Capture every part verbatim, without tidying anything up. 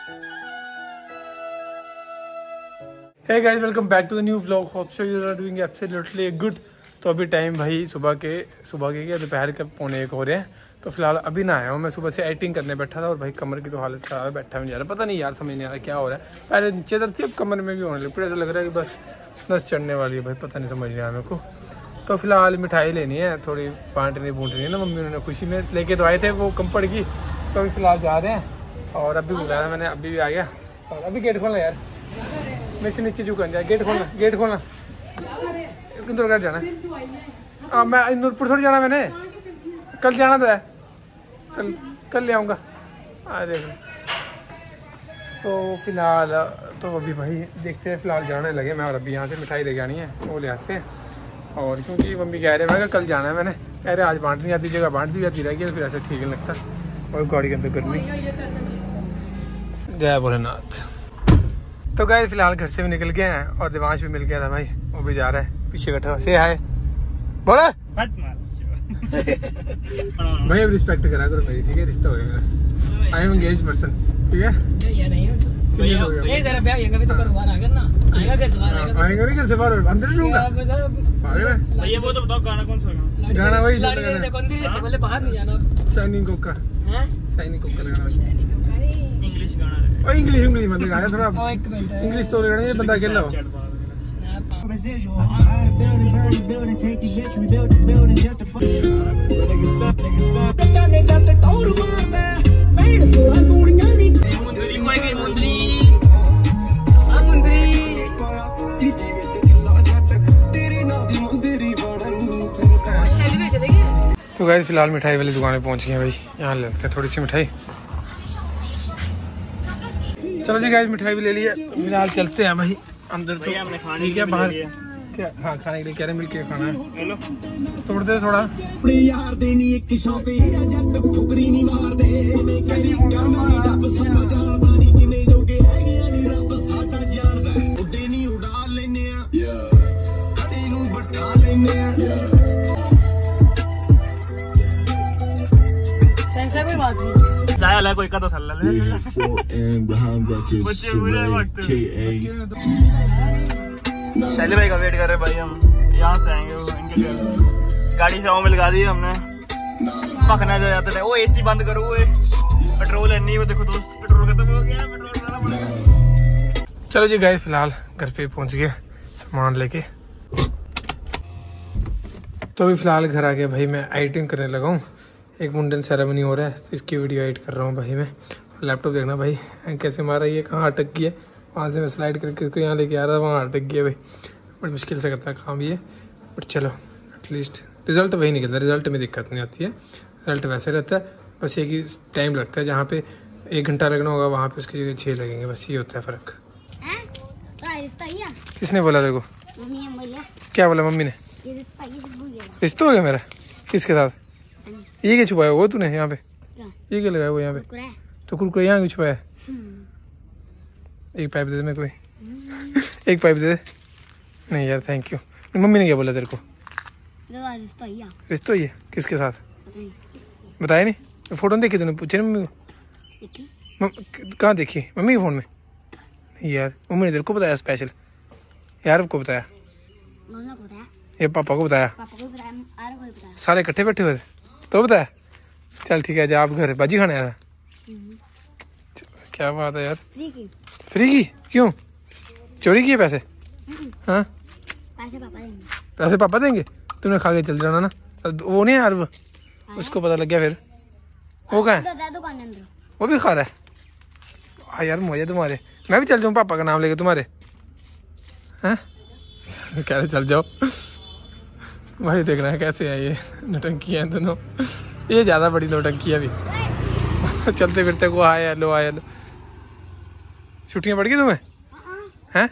Hey guys, welcome back to the new vlog. Hope so you are doing absolutely good. तो अभी time भाई सुबह के सुबह के क्या दोपहर के पौने एक हो रहे हैं। तो फिलहाल अभी ना आया हूँ, मैं सुबह से एडिटिंग करने बैठा था और भाई कमर की तो हालत ख़राब है, बैठा भी नहीं जा रहा, पता नहीं यार समझ नहीं आ रहा क्या हो रहा है। पहले नीचे दर्द थी, अब कमर में भी होने लगी, फिर ऐसा लग रहा है कि बस नस चढ़ने वाली है भाई, पता नहीं समझ नहीं आया मेरे को। तो फिलहाल मिठाई लेनी है, थोड़ी बांटनी बूटनी है ना, मम्मी उन्होंने खुशी में लेके तो आए थे वो कंपड़ की। तो अभी फिलहाल जा रहे हैं और अभी बुलाया मैंने, अभी भी आ गया। और अभी गेट खोलना यार, मेरे से नीचे झुकन जाए, गेट खोलना गेट खोलना किधर जाना है? मैं नूरपुर थोड़ी जाना, मैंने कल जाना था, कल कल ले आऊँगा। अरे तो फिलहाल तो अभी भाई देखते हैं, फिलहाल जाने लगे मैं और अभी यहाँ से मिठाई लेके आनी है, वो ले आते हैं। और क्योंकि मम्मी कह रहे हैं मैं कल जाना है, मैंने कह रहे आज बांट नहीं आती, जगह बांट दी जाती रहेगी तो फिर ऐसा ठीक नहीं लगता। और गाड़ी के अंदर गर्मी। जय भोलेनाथ। तो गए फिलहाल घर से भी निकल गए हैं और दिवांश भी मिल गया था भाई, वो भी जा रहा है पीछे बैठा से हाय बोला भाई। अब रिस्पेक्ट करा करो भाई, ठीक है, रिश्ता हो गया मेरा, आई एम एंगेज पर्सन, ठीक है। आएगा नहीं घर से बाहर, अंदर रहूंगा। भैया वो तो बताओ गाना कौन सा गाना? गाना वही बाहर नहीं जाना, शाइनिंग कोका, शाइनिंग कोका लगाना, इंग्लिश गाना। और इंग्लिश इंग्लिश मत गाया थोड़ा, इंग्लिश तो लगाना, ये बंदा अकेला हो। तो गाइस फिलहाल मिठाई वाली दुकान पे पहुंच गए भाई, यहाँ लेते हैं थोड़ी सी मिठाई। चलो जी गाइस मिठाई भी ले लिया, तो फिलहाल चलते हैं भाई अंदर। तो ठीक है बाहर क्या, हाँ खाने के लिए कह रहे मिल के खाना है, तोड़ दे थोड़ा। कोई का तो सल्ला ले शैली भाई का वेट कर रहे भाई, हम यहाँ से आएंगे इनके लिए। गाड़ी से मिल लगा दी हमने, पकना जाते हैं। वो एसी बंद करो, वो पेट्रोल है नहीं, वो देखो दोस्त पेट्रोल खत्म हो गया, पेट्रोल डालना पड़ेगा। चलो जी गाइस फिलहाल घर पे पहुंच गए सामान लेके। तो अभी फिलहाल घर आ गया भाई, मैं एडिटिंग करने लगा हूँ, एक मुंडन सेरेमनी हो रहा है तो इसकी वीडियो एडिट कर रहा हूँ भाई मैं। लैपटॉप देखना भाई कैसे मारा, ये कहाँ अटक गई है, वहाँ से मैं स्लाइड करके इसको यहाँ लेके आ रहा था, वहाँ अटक गया भाई। बड़ी मुश्किल से करता है काम ये, बट चलो एटलीस्ट रिजल्ट वही निकलता है, रिजल्ट में दिक्कत नहीं आती है, रिजल्ट वैसे रहता है, बस एक ही टाइम लगता है, जहाँ पे एक घंटा लगना होगा वहाँ पे उसकी जगह छः लगेंगे, बस ये होता है फ़र्क। किसने बोला तेरे को? क्या बोला मम्मी ने? रिश्ता हो गया मेरा किसके साथ? ये क्या छुपाया वो तूने यहाँ पे? ये क्या लगाया वो यहाँ पे? तो कुरकुरे यहाँ क्यों छुपाया? एक पाइप दे दे मेरे को, एक पाइप दे दे। नहीं यार थैंक यू। मम्मी ने क्या बोला तेरे को? रिश्ता ही है किसके साथ बताया नहीं? फोटो देखी तूने? पूछे ना मम्मी को? कहाँ देखी? मम्मी के फोन में? नहीं यार मम्मी ने तेरे को बताया स्पेशल? यार को बताया? ये पापा को बताया? सारे इकट्ठे बैठे हुए थे तो बताया? चल ठीक है, जा आप घर बाजी खाने आया था। क्या बात है यार, फ्री की? फ्री की क्यों? चोरी किए पैसे? हाँ पैसे पापा देंगे। पैसे पापा देंगे? तुमने खा के चल जाना ना, वो नहीं यार वो उसको पता लग गया फिर, वो कहाँ है? वो भी खा रहा है? हाँ यार मजे तुम्हारे, मैं भी चल जाऊँ पापा का नाम लेके तुम्हारे? हैं कह रहे चल जाओ भाई। देखना है कैसे है ये नौटंकी है दोनों, ये ज्यादा बड़ी नौटंकी है अभी चलते फिरते को आया लो आया लो। छुट्टियां पड़ गई तुम्हें? हैं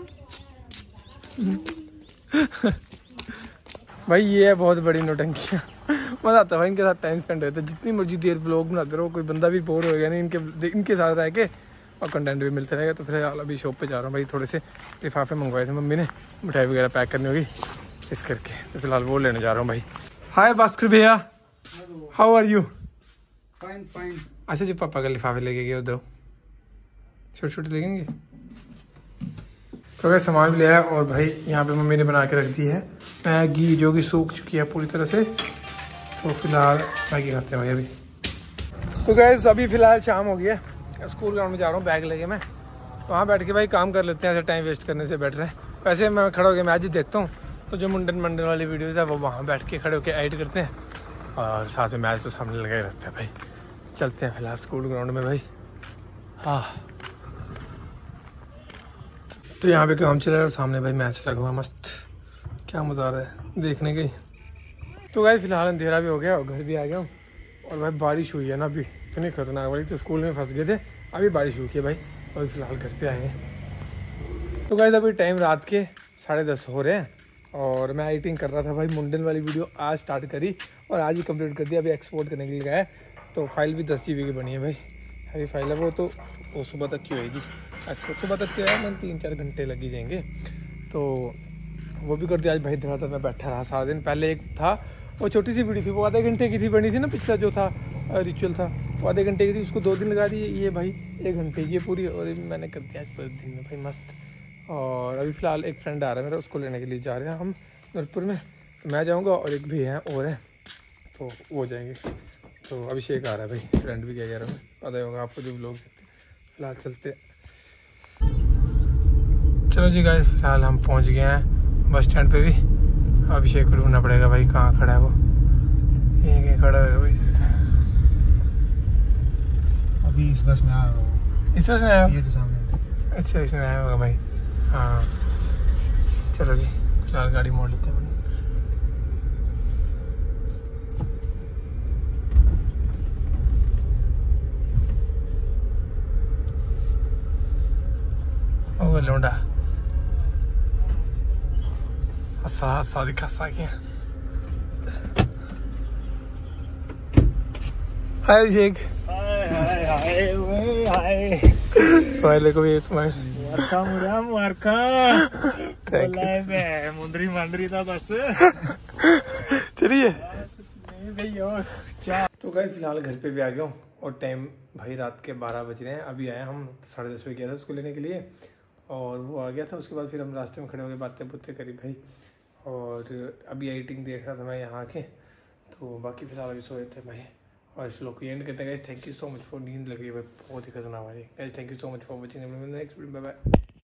भाई ये है बहुत बड़ी नौटंकियां। मजा आता है भाई इनके साथ टाइम स्पेंड होता है, जितनी मर्जी देर व्लॉग बनाते रहो कोई बंदा भी बोर हो गया नहीं इनके इनके साथ रह के, और कंटेंट भी मिलते रहेगा। तो फिर अभी शॉप पे जा रहा हूँ भाई, थोड़े से लिफाफे मंगवाए थे मम्मी ने, मिठाई वगैरह पैक करनी होगी इस करके, तो फिलहाल वो लेने जा रहा हूँ भाई। हाय भास्कर भैया, how are you? Fine fine. अच्छा जी पापा का लिफाफे लेके गए दो। छोटे छोटे लगेंगे। तो अगर सामान भी लिया है और भाई यहाँ पे मम्मी ने बना के रख दी है मैगी जो कि सूख चुकी है पूरी तरह से। तो फिलहाल मैगी खाते हैं भाई अभी। तो गैस अभी फिलहाल शाम हो गई है, स्कूल ग्राउंड में जा रहा हूँ बैग लेके मैं, वहाँ बैठ के भाई काम कर लेते हैं, ऐसे टाइम वेस्ट करने से बेटर है। वैसे मैं खड़ा होकर मैच ही देखता हूँ, तो जो मुंडन मंडन वाली वीडियोज़ है वो वहाँ बैठ के खड़े होकर एडिट करते हैं और साथ में मैच तो सामने लगा ही रहता है भाई। चलते हैं फिलहाल स्कूल ग्राउंड में भाई। हाँ तो यहाँ पे काम चल रहा है और सामने भाई मैच लगा हुआ मस्त, क्या मज़ा आ रहा है देखने का ही। तो भाई फिलहाल अंधेरा भी हो गया और घर भी आ गया हूँ। और भाई बारिश हुई है ना अभी इतनी खतरनाक वाली, तो स्कूल में फंस गए थे, अभी बारिश रुकी है भाई और फिलहाल घर पे आए हैं। तो गाइस अभी टाइम रात के साढ़े दस हो रहे हैं और मैं एडिटिंग कर रहा था भाई। मुंडन वाली वीडियो आज स्टार्ट करी और आज ही कंप्लीट कर दिया, अभी एक्सपोर्ट करने के लिए गया है। तो फाइल भी दस जी बी की बनी है भाई, अभी फाइल है वो, तो वो सुबह तक की होएगी। एक्सपोर्ट सुबह तक क्या है, मैं तीन चार घंटे लग ही जाएंगे, तो वो भी कर दिया। आज भाई धड़ाधड़ में बैठा रहा सारा दिन। पहले एक था वो छोटी सी वीडियो थी, वो आधे घंटे की थी, बनी थी ना, पिछला जो था रिचुअल था वो आधे घंटे की थी, उसको दो दिन लगा दिए। ये भाई एक घंटे की है पूरी और मैंने कर दिया आज पूरे दिन में भाई मस्त। और अभी फ़िलहाल एक फ्रेंड आ रहा है मेरा, उसको लेने के लिए जा रहे हैं हम नूरपुर में। तो मैं जाऊँगा और एक भी हैं और हैं, तो वो जाएंगे। तो अभिषेक आ रहा है भाई, फ्रेंड भी क्या कह रहा है पता ही होगा आपको जो लोग सकते। फिलहाल चलते, चलो जी गाइस फिलहाल हम पहुँच गए हैं बस स्टैंड पे भी। अभिषेक को ढूंढना पड़ेगा भाई, कहाँ खड़ा है वो, यहीं कहीं खड़ा है भाई। अभी इस बस में आया होगा, इस बस में आया, ये तो सामने। अच्छा इसमें आया होगा भाई। हाँ चलो जी फिलहाल गाड़ी मोड़ लेते हैं। ओ लौंडा हंसा हंसा दिखा सा क्या। हाय अभिषेक। हाय हाय हाय ओए हाय। स्माइल को भी स्माइल। मुबारका मुरा मुबारका। बोला है मुंदरी मंदरी था बस। चलिए नहीं भाई और क्या। तो गाइस फिलहाल घर पे भी आ गया हूँ और टाइम भाई रात के बारह बज रहे हैं। अभी आए हम साढ़े दस बजे गया था उसको लेने के लिए और वो आ गया था। उसके बाद फिर हम रास्ते में खड़े हो गए, बातें बुतें करी भाई। और अभी एडिटिंग देख रहा था मैं यहाँ के, तो बाकी फिलहाल अभी सोए थे भाई। और इस लोग को एंड करते हैं guys. Thank you so much for, नींद लग रही है भाई बहुत ही खतरनाक वाली। Guys thank you so much for watching, next video, bye bye.